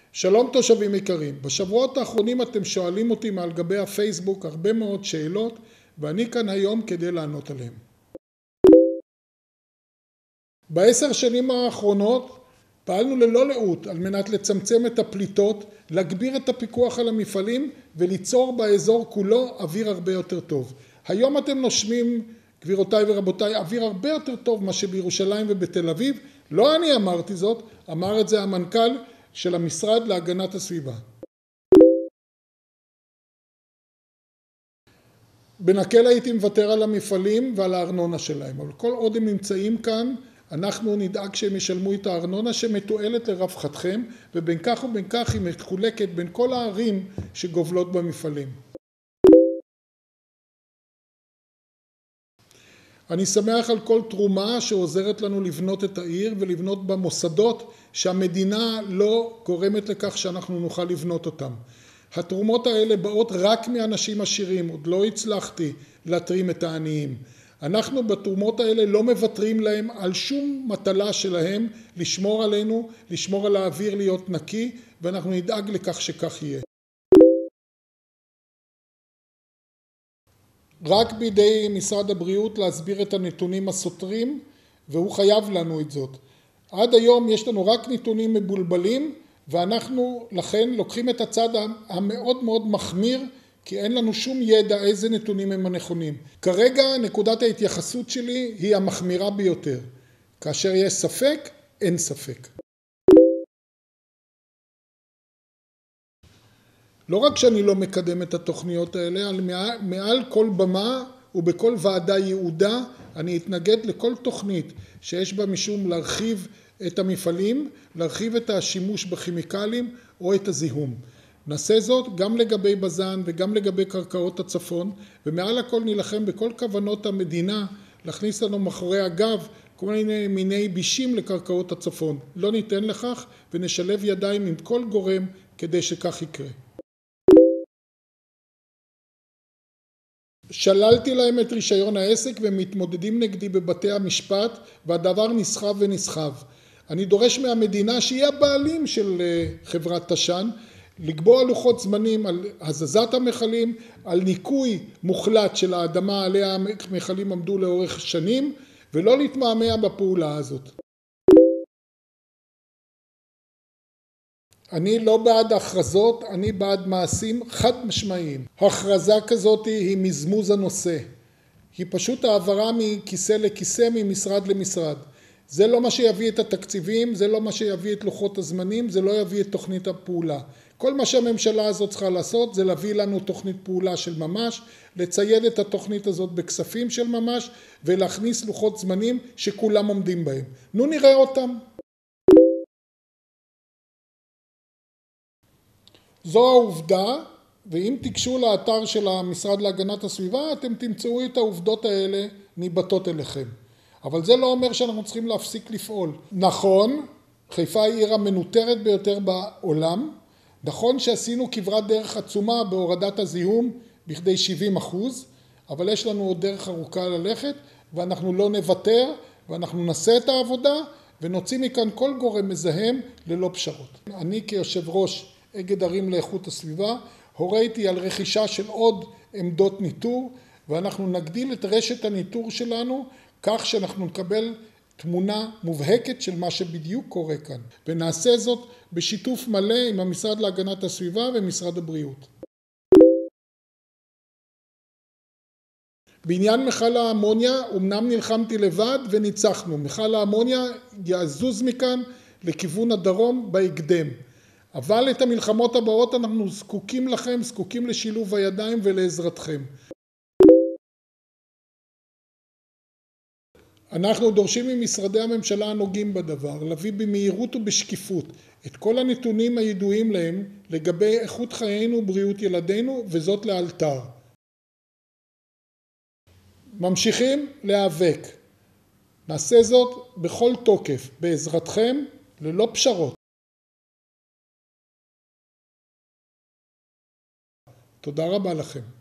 שלום תושבים יקרים, בשבועות האחרונים אתם שואלים אותי מעל גבי הפייסבוק הרבה מאוד שאלות ואני כאן היום כדי לענות עליהן. ב10 שנים האחרונות פעלנו ללא לאות על מנת לצמצם את הפליטות, להגביר את הפיקוח על המפעלים וליצור באזור כולו אוויר הרבה יותר טוב. היום אתם נושמים, גבירותיי ורבותיי, אוויר הרבה יותר טוב מה שבירושלים ובתל אביב. לא אני אמרתי זאת, אמר את זה המנכ"ל של המשרד להגנת הסביבה. בנקל הייתי מוותר על המפעלים ועל הארנונה שלהם, אבל כל עוד הם נמצאים כאן, אנחנו נדאג שהם ישלמו את הארנונה שמתועלת לרווחתכם, ובין כך ובין כך היא מחולקת בין כל הערים שגובלות במפעלים. אני שמח על כל תרומה שעוזרת לנו לבנות את העיר ולבנות במוסדות שהמדינה לא גורמת לכך שאנחנו נוכל לבנות אותם. התרומות האלה באות רק מאנשים עשירים, עוד לא הצלחתי להתרים את העניים. אנחנו בתרומות האלה לא מוותרים להם על שום מטלה שלהם לשמור עלינו, לשמור על האוויר להיות נקי, ואנחנו נדאג לכך שכך יהיה. רק בידי משרד הבריאות להסביר את הנתונים הסותרים, והוא חייב לנו את זאת. עד היום יש לנו רק נתונים מבולבלים, ואנחנו לכן לוקחים את הצד המאוד מאוד מחמיר, כי אין לנו שום ידע איזה נתונים הם הנכונים. כרגע נקודת ההתייחסות שלי היא המחמירה ביותר. כאשר יש ספק, אין ספק. לא רק שאני לא מקדם את התוכניות האלה, מעל כל במה ובכל ועדה ייעודה, אני אתנגד לכל תוכנית שיש בה משום להרחיב את המפעלים, להרחיב את השימוש בכימיקלים או את הזיהום. נעשה זאת גם לגבי בזן וגם לגבי קרקעות הצפון, ומעל הכל נלחם בכל כוונות המדינה להכניס לנו מאחורי הגב כל מיני בישים לקרקעות הצפון. לא ניתן לכך ונשלב ידיים עם כל גורם כדי שכך יקרה. שללתי להם את רישיון העסק ומתמודדים נגדי בבתי המשפט, והדבר נסחב ונסחב. אני דורש מהמדינה שהיא הבעלים של חברת תש"ן, לקבוע לוחות זמנים על הזזת המכלים, על ניקוי מוחלט של האדמה עליה המכלים עמדו לאורך שנים, ולא להתמהמה בפעולה הזאת. אני לא בעד הכרזות, אני בעד מעשים חד משמעיים. הכרזה כזאת היא מזמוז הנושא. היא פשוט העברה מכיסא לכיסא, ממשרד למשרד. זה לא מה שיביא את התקציבים, זה לא מה שיביא את לוחות הזמנים, זה לא יביא את תוכנית הפעולה. כל מה שהממשלה הזאת צריכה לעשות זה להביא לנו תוכנית פעולה של ממש, לצייד את התוכנית הזאת בכספים של ממש, ולהכניס לוחות זמנים שכולם עומדים בהם. נו נראה אותם. זו העובדה, ואם תיגשו לאתר של המשרד להגנת הסביבה, אתם תמצאו את העובדות האלה ניבטות אליכם. אבל זה לא אומר שאנחנו צריכים להפסיק לפעול. נכון, חיפה היא העיר המנוטרת ביותר בעולם. נכון שעשינו כברת דרך עצומה בהורדת הזיהום בכדי 70%, אבל יש לנו עוד דרך ארוכה ללכת, ואנחנו לא נוותר, ואנחנו נעשה את העבודה, ונוציא מכאן כל גורם מזהם ללא פשרות. אני כיושב ראש אגד ערים לאיכות הסביבה, הוריתי על רכישה של עוד עמדות ניטור, ואנחנו נגדיל את רשת הניטור שלנו, כך שאנחנו נקבל תמונה מובהקת של מה שבדיוק קורה כאן. ונעשה זאת בשיתוף מלא עם המשרד להגנת הסביבה ומשרד הבריאות. בעניין מכל האמוניה, אמנם נלחמתי לבד וניצחנו. מכל האמוניה יזוז מכאן לכיוון הדרום בהקדם. אבל את המלחמות הבאות אנחנו זקוקים לכם, זקוקים לשילוב הידיים ולעזרתכם. אנחנו דורשים ממשרדי הממשלה הנוגעים בדבר, להביא במהירות ובשקיפות את כל הנתונים הידועים להם לגבי איכות חיינו ובריאות ילדינו, וזאת לאלתר. ממשיכים להיאבק. נעשה זאת בכל תוקף, בעזרתכם, ללא פשרות. תודה רבה לכם.